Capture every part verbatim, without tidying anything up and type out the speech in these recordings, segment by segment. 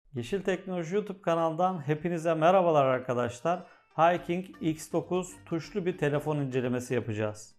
Yeşil Teknoloji YouTube kanalından hepinize merhabalar arkadaşlar. Hiking X dokuz tuşlu bir telefon incelemesi yapacağız.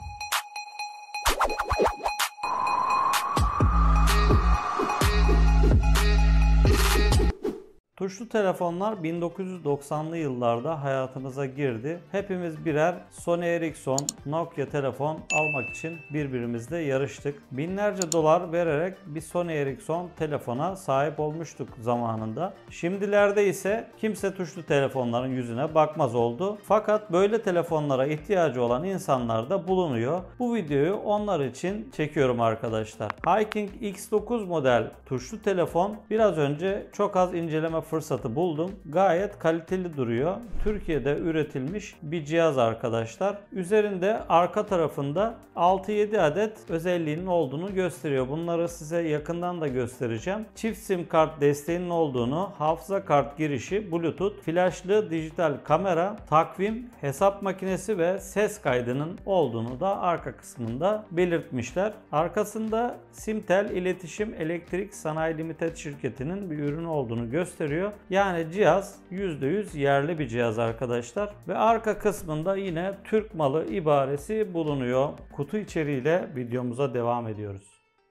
Tuşlu telefonlar bin dokuz yüz doksanlı yıllarda hayatımıza girdi. Hepimiz birer Sony Ericsson, Nokia telefon almak için birbirimizle yarıştık. Binlerce dolar vererek bir Sony Ericsson telefona sahip olmuştuk zamanında. Şimdilerde ise kimse tuşlu telefonların yüzüne bakmaz oldu. Fakat böyle telefonlara ihtiyacı olan insanlar da bulunuyor. Bu videoyu onlar için çekiyorum arkadaşlar. Hiking X dokuz model tuşlu telefon biraz önce çok az inceleme fırsatı buldum. Gayet kaliteli duruyor. Türkiye'de üretilmiş bir cihaz arkadaşlar. Üzerinde arka tarafında altı yedi adet özelliğinin olduğunu gösteriyor. Bunları size yakından da göstereceğim. Çift sim kart desteğinin olduğunu, hafıza kart girişi, Bluetooth, flaşlı dijital kamera, takvim, hesap makinesi ve ses kaydının olduğunu da arka kısmında belirtmişler. Arkasında Simtel İletişim Elektrik Sanayi Limited şirketinin bir ürünü olduğunu gösteriyor. Yani cihaz yüzde yüz yerli bir cihaz arkadaşlar. Ve arka kısmında yine Türk malı ibaresi bulunuyor. Kutu içeriğiyle videomuza devam ediyoruz.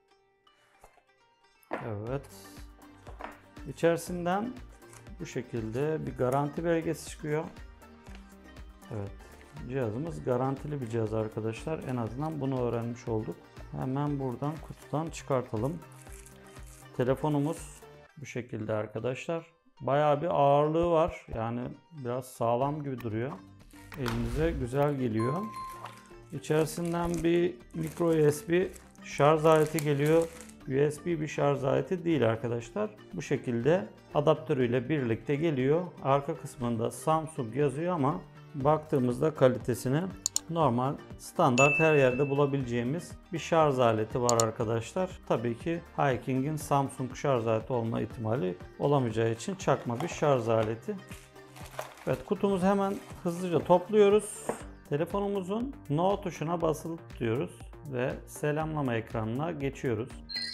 Evet. İçerisinden bu şekilde bir garanti belgesi çıkıyor. Evet. Cihazımız garantili bir cihaz arkadaşlar. En azından bunu öğrenmiş olduk. Hemen buradan kutudan çıkartalım. Telefonumuz bu şekilde arkadaşlar. Bayağı bir ağırlığı var. Yani biraz sağlam gibi duruyor. Elinize güzel geliyor. İçerisinden bir micro U S B şarj aleti geliyor. U S B bir şarj aleti değil arkadaşlar. Bu şekilde adaptörüyle birlikte geliyor. Arka kısmında Samsung yazıyor ama baktığımızda kalitesini normal, standart her yerde bulabileceğimiz bir şarj aleti var arkadaşlar. Tabii ki Hiking'in Samsung şarj aleti olma ihtimali olamayacağı için çakma bir şarj aleti. Evet, kutumuzu hemen hızlıca topluyoruz. Telefonumuzun No tuşuna basılı tutuyoruz ve selamlama ekranına geçiyoruz.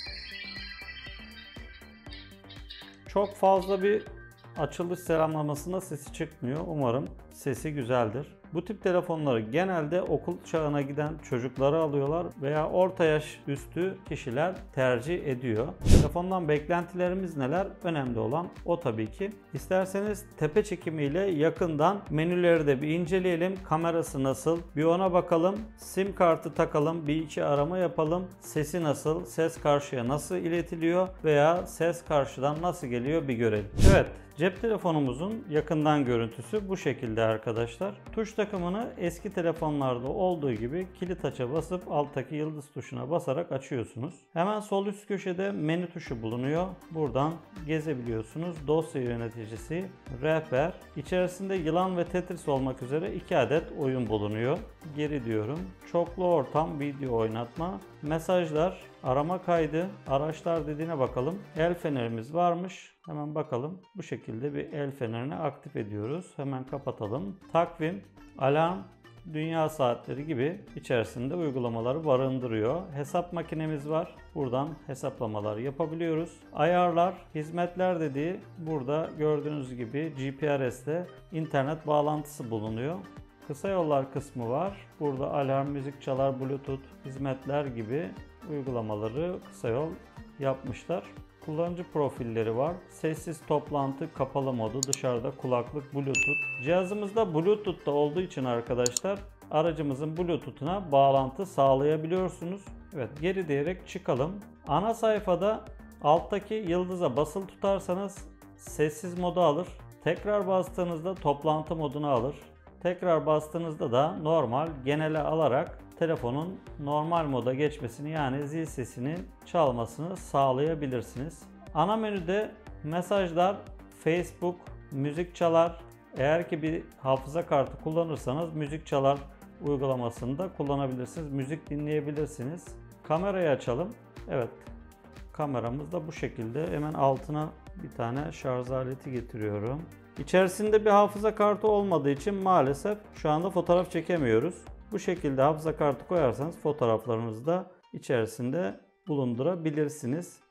Çok fazla bir açılış selamlamasında sesi çıkmıyor. Umarım sesi güzeldir. Bu tip telefonları genelde okul çağına giden çocukları alıyorlar veya orta yaş üstü kişiler tercih ediyor. Telefondan beklentilerimiz neler? Önemli olan o tabii ki. İsterseniz tepe çekimiyle yakından menüleri de bir inceleyelim. Kamerası nasıl? Bir ona bakalım. Sim kartı takalım. Bir iki arama yapalım. Sesi nasıl? Ses karşıya nasıl iletiliyor? Veya ses karşıdan nasıl geliyor bir görelim. Evet. Cep telefonumuzun yakından görüntüsü bu şekilde arkadaşlar. Tuş takımını eski telefonlarda olduğu gibi kilit aç'a basıp alttaki yıldız tuşuna basarak açıyorsunuz. Hemen sol üst köşede menü tuşu bulunuyor. Buradan gezebiliyorsunuz. Dosya yöneticisi, rehber, içerisinde yılan ve Tetris olmak üzere iki adet oyun bulunuyor. Geri diyorum. Çoklu ortam, video oynatma, mesajlar, arama kaydı, araçlar dediğine bakalım. El fenerimiz varmış. Hemen bakalım. Bu şekilde bir el fenerini aktif ediyoruz. Hemen kapatalım. Takvim, alarm, dünya saatleri gibi içerisinde uygulamaları barındırıyor. Hesap makinemiz var. Buradan hesaplamalar yapabiliyoruz. Ayarlar, hizmetler dediği burada gördüğünüz gibi G P R S'te internet bağlantısı bulunuyor. Kısa yollar kısmı var. Burada alarm, müzik çalar, Bluetooth, hizmetler gibi uygulamaları kısa yol yapmışlar. Kullanıcı profilleri var. Sessiz toplantı, kapalı modu, dışarıda kulaklık, Bluetooth. Cihazımızda Bluetooth da olduğu için arkadaşlar aracımızın Bluetooth'una bağlantı sağlayabiliyorsunuz. Evet, geri diyerek çıkalım. Ana sayfada alttaki yıldıza basılı tutarsanız sessiz modu alır. Tekrar bastığınızda toplantı modunu alır. Tekrar bastığınızda da normal genele alarak telefonun normal moda geçmesini, yani zil sesini çalmasını sağlayabilirsiniz. Ana menüde mesajlar, Facebook, müzik çalar. Eğer ki bir hafıza kartı kullanırsanız müzik çalar uygulamasını da kullanabilirsiniz. Müzik dinleyebilirsiniz. Kamerayı açalım. Evet. Kameramız da bu şekilde. Hemen altına bir tane şarj aleti getiriyorum. İçerisinde bir hafıza kartı olmadığı için maalesef şu anda fotoğraf çekemiyoruz. Bu şekilde hafıza kartı koyarsanız fotoğraflarınızı da içerisinde bulundurabilirsiniz.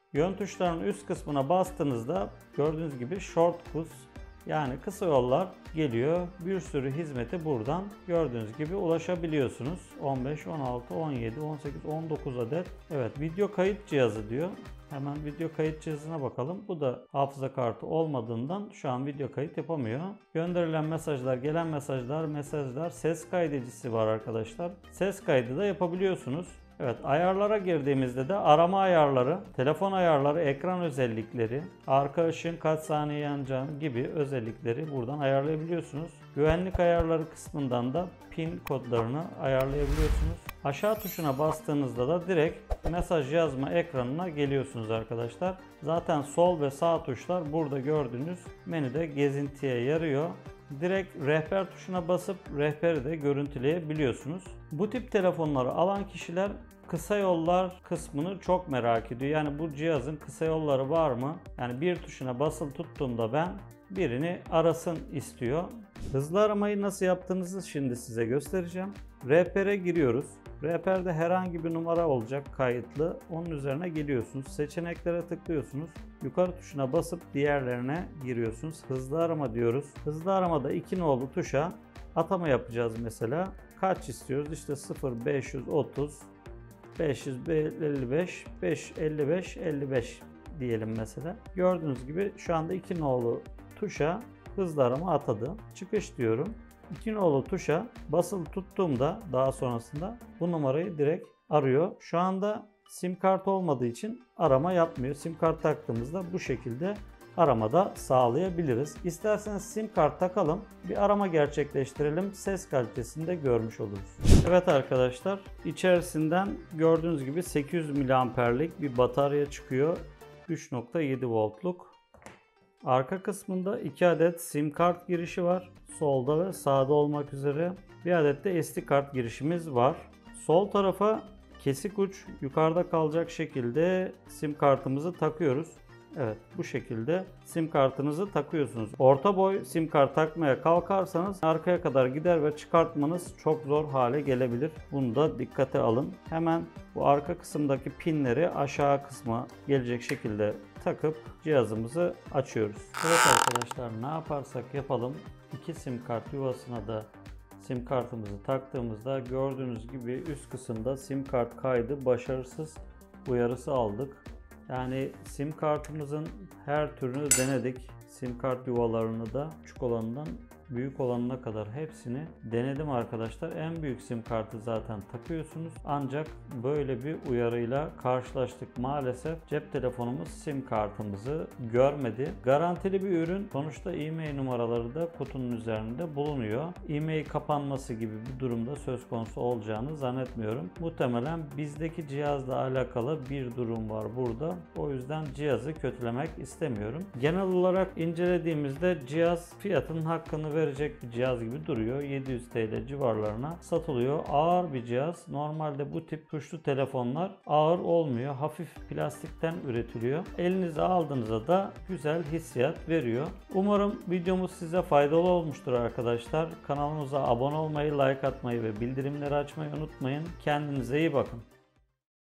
Yön tuşlarının üst kısmına bastığınızda gördüğünüz gibi shortcuts, yani kısa yollar geliyor. Bir sürü hizmeti buradan gördüğünüz gibi ulaşabiliyorsunuz. on beş, on altı, on yedi, on sekiz, on dokuz adet. Evet, video kayıt cihazı diyor. Hemen video kayıt cihazına bakalım. Bu da hafıza kartı olmadığından şu an video kayıt yapamıyor. Gönderilen mesajlar, gelen mesajlar, mesajlar, ses kaydedicisi var arkadaşlar. Ses kaydı da yapabiliyorsunuz. Evet, ayarlara girdiğimizde de arama ayarları, telefon ayarları, ekran özellikleri, arka ışığın kaç saniye yanacağını gibi özellikleri buradan ayarlayabiliyorsunuz. Güvenlik ayarları kısmından da pin kodlarını ayarlayabiliyorsunuz. Aşağı tuşuna bastığınızda da direkt mesaj yazma ekranına geliyorsunuz arkadaşlar. Zaten sol ve sağ tuşlar burada gördüğünüz menüde gezintiye yarıyor. Direkt rehber tuşuna basıp rehberi de görüntüleyebiliyorsunuz. Bu tip telefonları alan kişiler kısa yollar kısmını çok merak ediyor. Yani bu cihazın kısa yolları var mı? Yani bir tuşuna basılı tuttuğumda ben birini arasın istiyor. Hızlı aramayı nasıl yaptığınızı şimdi size göstereceğim. Rehbere giriyoruz. Rehberde herhangi bir numara olacak kayıtlı. Onun üzerine geliyorsunuz. Seçeneklere tıklıyorsunuz. Yukarı tuşuna basıp diğerlerine giriyorsunuz. Hızlı arama diyoruz. Hızlı aramada iki nolu tuşa atama yapacağız mesela. Kaç istiyoruz? İşte sıfır beş otuz, beş yüz elli beş, beş yüz elli beş, elli beş diyelim mesela. Gördüğünüz gibi şu anda iki nolu tuşa hızlı arama atadı. Çıkış diyorum. iki nolu tuşa basılı tuttuğumda daha sonrasında bu numarayı direkt arıyor. Şu anda sim kart olmadığı için arama yapmıyor. Sim kart taktığımızda bu şekilde aramada sağlayabiliriz. İsterseniz sim kart takalım, bir arama gerçekleştirelim. Ses kalitesini de görmüş oluruz. Evet arkadaşlar, içerisinden gördüğünüz gibi sekiz yüz miliamperlik bir batarya çıkıyor. üç nokta yedi voltluk. Arka kısmında iki adet sim kart girişi var. Solda ve sağda olmak üzere. Bir adet de S D kart girişimiz var. Sol tarafa kesik uç yukarıda kalacak şekilde sim kartımızı takıyoruz. Evet, bu şekilde sim kartınızı takıyorsunuz. Orta boy sim kart takmaya kalkarsanız arkaya kadar gider ve çıkartmanız çok zor hale gelebilir. Bunu da dikkate alın. Hemen bu arka kısımdaki pinleri aşağı kısma gelecek şekilde takıp cihazımızı açıyoruz. Evet arkadaşlar, ne yaparsak yapalım iki sim kart yuvasına da sim kartımızı taktığımızda gördüğünüz gibi üst kısımda sim kart kaydı başarısız uyarısı aldık. Yani sim kartımızın her türünü denedik. Sim kart yuvalarını da küçük olanından büyük olanına kadar hepsini denedim arkadaşlar. En büyük sim kartı zaten takıyorsunuz. Ancak böyle bir uyarıyla karşılaştık. Maalesef cep telefonumuz sim kartımızı görmedi. Garantili bir ürün. Sonuçta e-mail numaraları da kutunun üzerinde bulunuyor. E-mail kapanması gibi bir durumda söz konusu olacağını zannetmiyorum. Muhtemelen bizdeki cihazla alakalı bir durum var burada. O yüzden cihazı kötülemek istemiyorum. Genel olarak incelediğimizde cihaz fiyatının hakkını verecek bir cihaz gibi duruyor. yedi yüz TL civarlarına satılıyor. Ağır bir cihaz. Normalde bu tip tuşlu telefonlar ağır olmuyor. Hafif plastikten üretiliyor. Elinize aldığınızda da güzel hissiyat veriyor. Umarım videomuz size faydalı olmuştur arkadaşlar. Kanalımıza abone olmayı, like atmayı ve bildirimleri açmayı unutmayın. Kendinize iyi bakın.